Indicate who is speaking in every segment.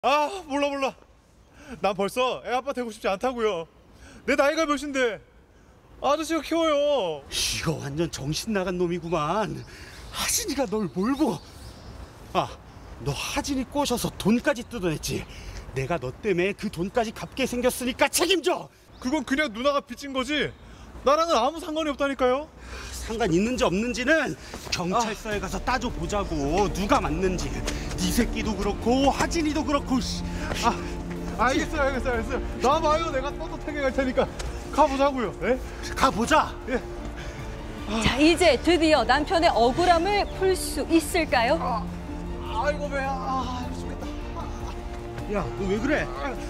Speaker 1: 아, 몰라. 난 벌써 애 아빠 되고 싶지 않다고요. 내 나이가 몇인데 아저씨가 키워요.
Speaker 2: 이거 완전 정신 나간 놈이구만. 하진이가 널 몰고. 아, 너 하진이 꼬셔서 돈까지 뜯어냈지. 내가 너 때문에 그 돈까지 갚게 생겼으니까 책임져.
Speaker 1: 그건 그냥 누나가 빚진 거지 나랑은 아무 상관이 없다니까요.
Speaker 2: 상관 있는지 없는지는 경찰서에 가서 따져보자고. 누가 맞는지. 네 새끼도 그렇고 하진이도 그렇고.
Speaker 1: 알겠어요. 나봐요. 내가 떳떳하게 갈 테니까 가보자고요. 예?
Speaker 2: 가보자.
Speaker 1: 예.
Speaker 3: 자, 이제 드디어 남편의 억울함을 풀 수 있을까요?
Speaker 1: 아이고 배야. 죽겠다.
Speaker 2: 야, 너 왜 그래?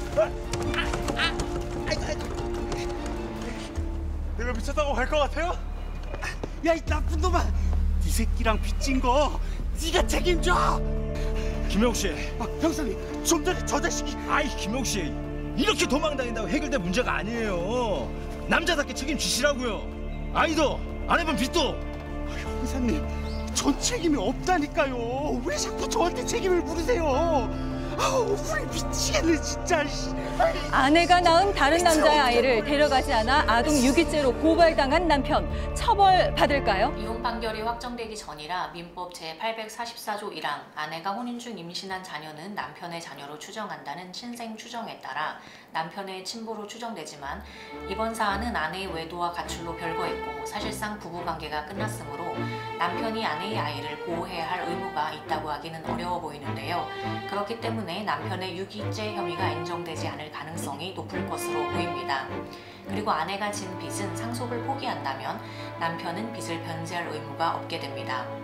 Speaker 1: 내가 미쳤다고 갈 것 같아요?
Speaker 2: 야, 이 나쁜 놈아. 네 새끼랑 빚진 거 네가 책임져.
Speaker 4: 김용 씨,
Speaker 2: 형사님, 좀 전에 저 자식이.
Speaker 4: 아이 김용 씨, 이렇게 도망다닌다고 해결될 문제가 아니에요. 남자답게 책임지시라고요. 아이도 아내분 빚도.
Speaker 2: 형사님, 전 책임이 없다니까요. 왜 자꾸 저한테 책임을 물으세요? 아우, 우리 미치겠네 진짜.
Speaker 3: 아내가 낳은 다른 남자의 아이를 데려가지 않아 아동 유기죄로 고발당한 남편. 처벌받을까요?
Speaker 5: 이혼 판결이 확정되기 전이라 민법 제844조 1항 아내가 혼인 중 임신한 자녀는 남편의 자녀로 추정한다는 친생 추정에 따라 남편의 친부로 추정되지만 이번 사안은 아내의 외도와 가출로 별거했고 사실상 부부관계가 끝났으므로 남편이 아내의 아이를 보호해야 할 의무가 있다고 하기는 어려워 보이는데요. 그렇기 때문에 남편의 유기죄 혐의가 인정되지 않을 가능성이 높을 것으로 보입니다. 그리고 아내가 진 빚은 상속을 포기한다면 남편은 빚을 변제할 의무가 없게 됩니다.